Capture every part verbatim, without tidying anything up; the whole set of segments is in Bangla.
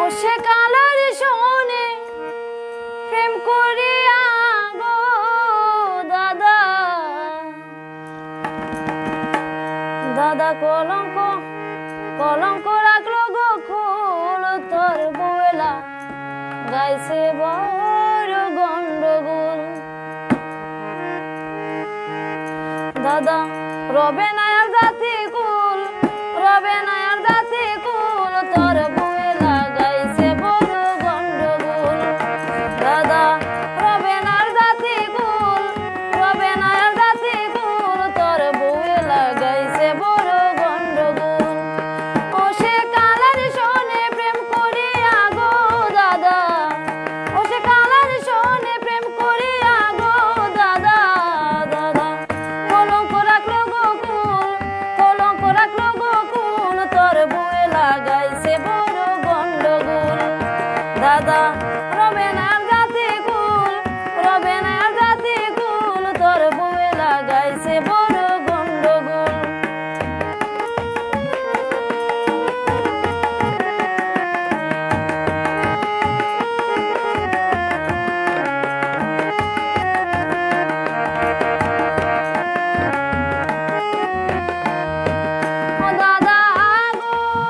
সে কালার শোনে প্রেম করিয়া গো দাদা দাদা কলঙ্ক কলঙ্ক রাখলো গো ফুল তোর বউলা গাইছে বড় গন্ডগোল দাদা রবে না আর জাতি কুল রবে না আর জাতি কুল তোর বউলা গাইছে বড় গন্ডগোল দাদা রবে না আর জাতি কুল রবে না আর জাতি কুল তোর বউলা গাইছে বড় গন্ডগোল ও সে কালার শোনে প্রেম করিয়া গো দাদা ও সে কালার শোনে প্রেম করিয়া গো দাদা দাদা কলঙ্ক রাখলো গো কুল কলঙ্ক রাখলো গো কুল তোর বউলা গাইছে বড় গন্ডগোল দাদা রবে না আর জাতি কুল রবে না আর জাতি কুল তোর বউলা গাইছে বড় গন্ডগোল ও দাদা গো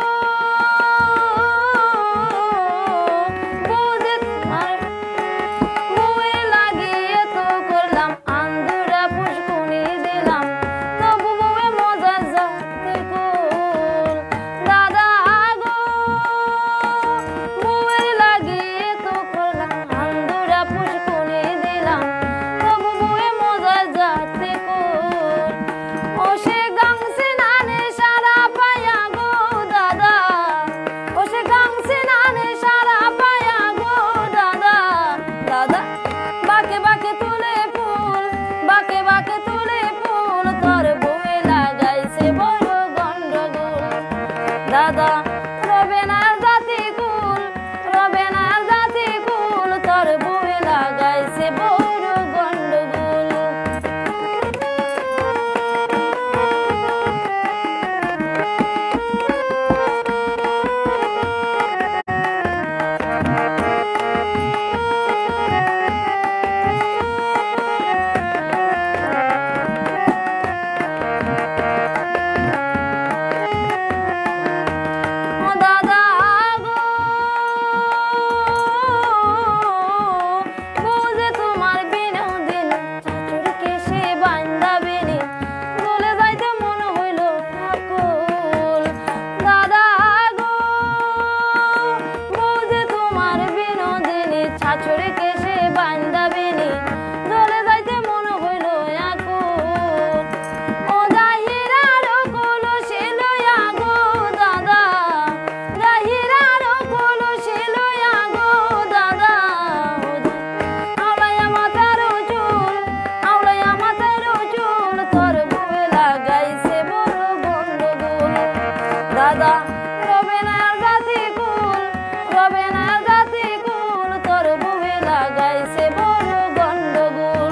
বুঝে তোমার বউয়ে লাগিয়ে তো করলাম আন্দুরা পুষ্কুনি দিলাম তবু বউয়ে মজা যাতে কুল দাদা গো বউয়ে লাগিয়ে তো করলাম আন্দুরা পুষ্কুনি দিলাম তবু বউয়ে মজা যাতে কুল ও সে গাংসে নানে সারা পায়া গো দাদা ও সে গাংসে নানে সারা পায়া গো দাদা দাদা বাকে বাকে তুলে ফুল বাকে বাকে তুলে ফুল তোর বউয়ে লাগাইছে বড় গন্ডগোল দাদা রবে না আর জাতি কুল রবে না আর জাতি কুল তোর বউয়ে লাগাইছে বড় গন্ডগোল ও দাদা গো বুঝে তোমার বিনোদিন চাচুর কেশে বান্দাবিনী বলে যাইতে মন হইল আকুল দাদা গো বুঝে তোমার বিনোদিনী চাচুর কেশে বান্দাবিনী চলে যাইতে মন হইল আকুল ও জাহিরার কলসি লইয়া গো দাদা জাহিরার কলসি লইয়া গো দাদা আওলাইয়া মাথার চুল আওলাইয়া মাথার চুল তোর বউয়ে লাগাইছে বড় গন্ডগোল দাদা রবে না আর জাতি কুল রবে না আর জাতি কুল তোর বউয়ে লাগাইছে বড় গন্ডগোল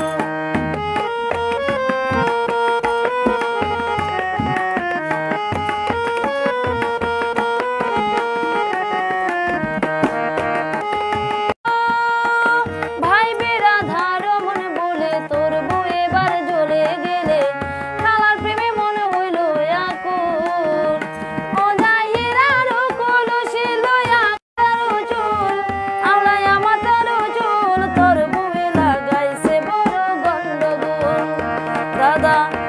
ভাই বিরাধার মন বলে তোর বউ এবার জ্বলে গেলে কালার প্রেমে মনে হইল আকুল ও জাহিরার কলসি লইয়া মাথার চুল আওলাইয়া মাথার চুল তোর বউয়ে লাগাইছে বড় গন্ডগোল দাদা